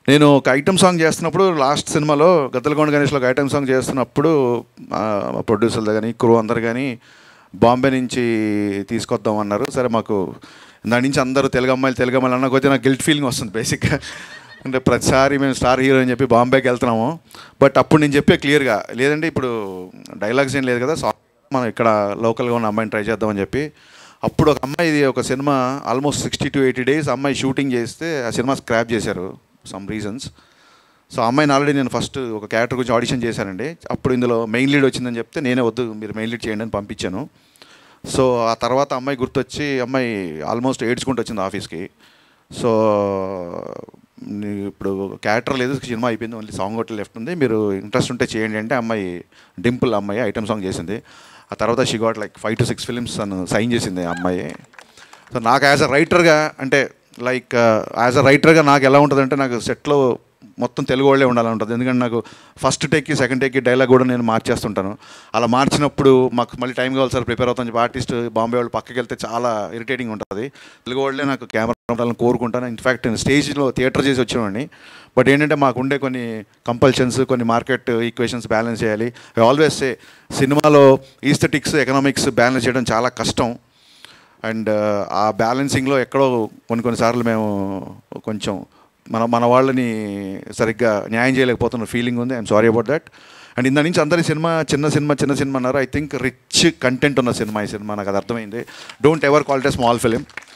నేను ఒక item song చేస్తున్నప్పుడు లాస్ట్ సినిమాలో గద్దలకొండ గణేష్లో ఒక ఐటమ్ సాంగ్ చేస్తున్నప్పుడు ప్రొడ్యూసర్లు కానీ క్రూ అందరు కానీ బాంబే నుంచి తీసుకొద్దాం అన్నారు. సరే మాకు దాని నుంచి అందరూ తెలుగు అమ్మాయిలు అన్నకొచ్చి నాకు గిల్ట్ ఫీలింగ్ వస్తుంది బేసిక్గా. అంటే ప్రతిసారి మేము స్టార్ హీరో అని చెప్పి బాంబేకి వెళ్తున్నాము. బట్ అప్పుడు నేను చెప్పే క్లియర్గా లేదంటే ఇప్పుడు డైలాగ్స్ ఏం లేదు కదా, మనం ఇక్కడ లోకల్గా ఉన్న అమ్మాయిని ట్రై చేద్దామని చెప్పి. అప్పుడు ఒక అమ్మాయి ఒక సినిమా ఆల్మోస్ట్ 60 to 80 days అమ్మాయి షూటింగ్ చేస్తే ఆ సినిమా స్క్రాప్ చేశారు సమ్ రీజన్స్. సో అమ్మాయిని ఆల్రెడీ నేను ఫస్ట్ ఒక క్యారెక్టర్ గురించి ఆడిషన్ చేశానండి. అప్పుడు ఇందులో మెయిన్ లీడ్ వచ్చిందని చెప్తే నేనే వద్దు మీరు మెయిన్ లీడ్ చేయండి అని పంపించాను. సో ఆ తర్వాత అమ్మాయి గుర్తొచ్చి అమ్మాయి ఆల్మోస్ట్ ఏడ్చుకుంటూ వచ్చింది ఆఫీస్కి. సో ఇప్పుడు క్యారెక్టర్ లేదు, సినిమా అయిపోయింది, ఓన్లీ సాంగ్ ఒకటి లెఫ్ట్ ఉంది, మీరు ఇంట్రెస్ట్ ఉంటే చేయండి అంటే అమ్మాయి డింపుల్ అమ్మాయి ఐటమ్ సాంగ్ చేసింది. ఆ తర్వాత she got like 5 to 6 films తను సైన్ చేసింది ఆ అమ్మాయి. సో నాకు యాజ్ అ రైటర్గా అంటే లైక్ యాజ్ అ రైటర్గా నాకు ఎలా ఉంటుందంటే నాకు సెట్లో మొత్తం తెలుగు వాళ్ళే ఉండాలని ఉంటుంది. ఎందుకంటే నాకు ఫస్ట్ టేక్కి సెకండ్ టేక్కి డైలాగ్ కూడా నేను మార్చేస్తుంటాను. అలా మార్చినప్పుడు మాకు మళ్ళీ టైం కావాలి సార్ ప్రిపేర్ అవుతాను చెప్పి ఆర్టిస్ట్ బాంబే వాళ్ళు పక్కకి వెళ్తే చాలా ఇరిటేటింగ్ ఉంటుంది. తెలుగు వాళ్ళే నాకు కెమెరా ఉండాలని కోరుకుంటాను. ఇన్ఫ్యాక్ట్ నేను స్టేజ్లో థియేటర్ చేసి వచ్చేవాడిని. బట్ ఏంటంటే మాకు ఉండే కొన్ని కంపల్షన్స్, కొన్ని మార్కెట్ ఈక్వేషన్స్ బ్యాలెన్స్ చేయాలి. ఐ ఆల్వేస్ సే సినిమాలో ఈస్థెటిక్స్ ఎకనామిక్స్ బ్యాలెన్స్ చేయడం చాలా కష్టం. అండ్ ఆ బ్యాలెన్సింగ్లో ఎక్కడో కొన్నిసార్లు మేము కొంచెం మన వాళ్ళని సరిగ్గా న్యాయం చేయలేకపోతున్న ఫీలింగ్ ఉంది. I am sorry about that. And ఇందా నుంచి అందరి సినిమా చిన్న సినిమా అన్నారు. ఐ థింక్ రిచ్ కంటెంట్ ఉన్న సినిమా ఈ సినిమా, నాకు అది అర్థమైంది. Don't ever call it a small film.